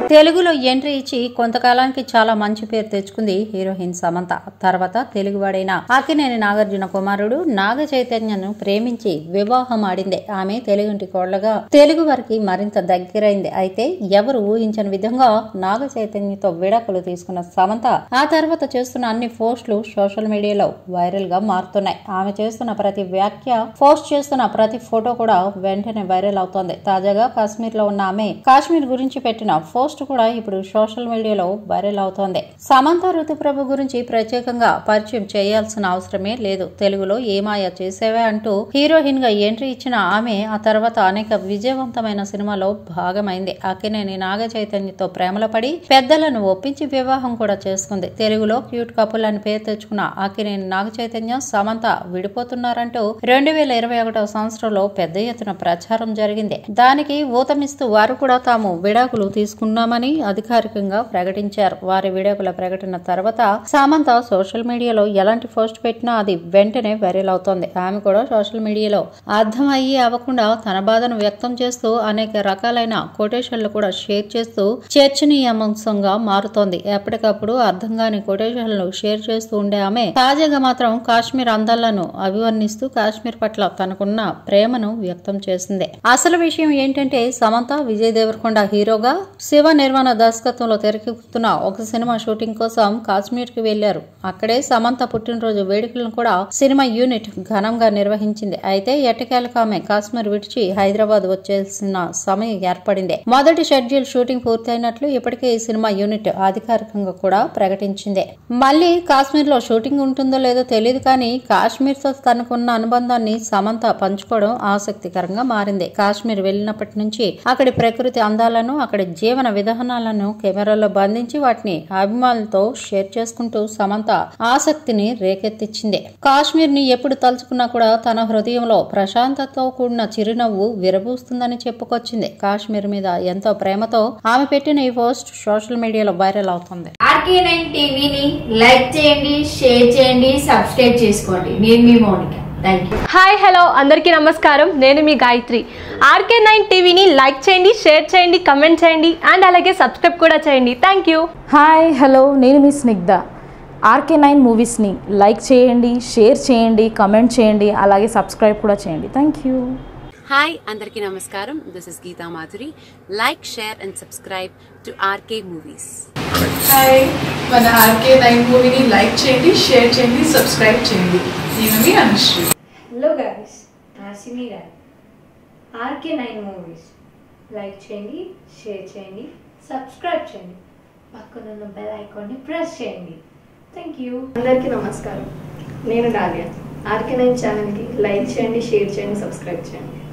తెలుగులో ఎంట్రీ ఇచ్చి కొంతకాలానికి చాలా మంచి పేరు తెచ్చుకుంది హీరోయిన్ సమంత. తర్వాత తెలుగువాడైన అక్కినేని నాగార్జున కుమారుడు నాగ చైతన్యను ప్రేమించి వివాహం ఆడింది. ఆమె తెలుగుంటి కోళ్లగా తెలుగు వారికి మరింత దగ్గరైంది. అయితే ఎవరు ఊహించని విధంగా నాగ చైతన్యతో విడాకులు తీసుకున్న సమంత ఆ తర్వాత చేస్తున్న అన్ని పోస్టులు సోషల్ మీడియాలో వైరల్ గా మారుతున్నాయి. ఆమె చేస్తున్న ప్రతి వ్యాఖ్య, పోస్ట్ చేస్తున్న ప్రతి ఫోటో కూడా వెంటనే వైరల్ అవుతోంది. తాజాగా కాశ్మీర్ లో ఉన్న ఆమె కాశ్మీర్ గురించి పెట్టిన పోస్ట్ కూడా ఇప్పుడు సోషల్ మీడియాలో వైరల్ అవుతోంది. సమంత ఋతుప్రభు గురించి ప్రత్యేకంగా పరిచయం చేయాల్సిన అవసరమే లేదు. తెలుగులో ఏమాయ చేసేవే అంటూ హీరోయిన్ గా ఎంట్రీ ఇచ్చిన ఆమె ఆ తర్వాత అనేక విజయవంతమైన సినిమాలో భాగమైంది. అక్కినేని నాగ చైతన్యతో ప్రేమలో పడి పెద్దలను ఒప్పించి వివాహం కూడా చేసుకుంది. తెలుగులో క్యూట్ కపుల్ అని పేరు తెచ్చుకున్న అక్కినేని నాగ చైతన్య సమంత విడిపోతున్నారంటూ 2021 సంవత్సరంలో పెద్ద ఎత్తున ప్రచారం జరిగింది. దానికి ఊతమిస్తూ వారు కూడా తాము విడాకులు తీసుకున్నామని అధికారికంగా ప్రకటించారు. వారి విడాకుల ప్రకటన తర్వాత సమంత సోషల్ మీడియాలో ఎలాంటి పోస్ట్ పెట్టినా అది వెంటనే వైరల్ అవుతోంది. ఆమె కూడా సోషల్ మీడియాలో అర్థం అయ్యి అవ్వకుండా తన బాధను వ్యక్తం చేస్తూ అనేక రకాలైన కొటేషన్లు కూడా షేర్ చేస్తూ చర్చనీయాంశంగా మారుతోంది. ఎప్పటికప్పుడు అర్థం కాని కొటేషన్లు షేర్ చేస్తూ ఉండే ఆమె తాజాగా మాత్రం కాశ్మీర్ అందాలను అభివర్ణిస్తూ కాశ్మీర్ పట్ల తనకున్న ప్రేమను వ్యక్తం చేసింది. అసలు విషయం ఏంటంటే సమంత విజయ్ దేవరకొండ హీరోగా శివ నిర్మాణ దర్శకత్వంలో తెరకెక్కుతున్న ఒక సినిమా షూటింగ్ కోసం కాశ్మీర్ కి వెళ్లారు. అక్కడే సమంత పుట్టినరోజు వేడుకలను కూడా సినిమా యూనిట్ ఘనంగా నిర్వహించింది. అయితే ఎట్టకేలకు ఆమె కాశ్మీర్ విడిచి హైదరాబాద్ వచ్చేసిన సమయం ఏర్పడింది. మొదటి షెడ్యూల్ షూటింగ్ పూర్తయినట్లు ఇప్పటికే ఈ సినిమా యూనిట్ అధికారికంగా కూడా ప్రకటించింది. మళ్లీ కాశ్మీర్ లో షూటింగ్ ఉంటుందో లేదో తెలియదు కానీ కాశ్మీర్ తో తనకున్న అనుబంధాన్ని సమంత పంచుకోవడం ఆసక్తికరంగా మారింది. కాశ్మీర్ వెళ్లినప్పటి నుంచి అక్కడి ప్రకృతి అందాలను, అక్కడి జీవన విధానాలను కెమెరాలో బంధించి వాటిని అభిమానులతో షేర్ చేసుకుంటూ సమంత ఆసక్తిని రేకెత్తించింది. కాశ్మీర్ ని ఎప్పుడు తలుచుకున్నా కూడా తన హృదయంలో ప్రశాంతతతో కూడిన చిరునవ్వు విరబూస్తుందని చెప్పుకొచ్చింది. కాశ్మీర్ మీద ఎంతో ప్రేమతో ఆమె పెట్టిన ఈ పోస్ట్ సోషల్ మీడియాలో వైరల్ అవుతుంది. RK9 టీవీని లైక్ చేయండి, షేర్ చేయండి, సబ్స్క్రైబ్ చేసుకోండి. నేను మీ మౌనిక. హాయ్ హలో అందరికీ నమస్కారం. నేను మీ గాయత్రి. RK9 టీవీని లైక్ చేయండి, షేర్ చేయండి, కమెంట్ చేయండి అండ్ అలాగే సబ్స్క్రైబ్ కూడా చేయండి. Thank you. హాయ్ హలో నేను మీ స్నిగ్ధ. RK9 మూవీస్ని లైక్ చేయండి, షేర్ చేయండి, కమెంట్ చేయండి, అలాగే సబ్స్క్రైబ్ కూడా చేయండి. Thank you. హాయ్ అందరికీ నమస్కారం. This is Geeta Madhuri. Like, share and subscribe to RK movies. Hi, మన RK9 మూవీని లైక్ చేయండి, షేర్ చేయండి, సబ్స్క్రైబ్ చేయండి. నేను మీ అనుశ్రీ. హలో గైస్, నాసిమి గారు. RK9 మూవీస్ లైక్ చేయండి, షేర్ చేయండి, సబ్స్క్రైబ్ చేయండి, పక్కనున్న బెల్ ఐకాన్ని ప్రెస్ చేయండి. Thank you. అందరికీ నమస్కారం. నేను డాలియా. RK9 ఛానల్కి లైక్ చేయండి, షేర్ చేయండి, సబ్స్క్రైబ్ చేయండి.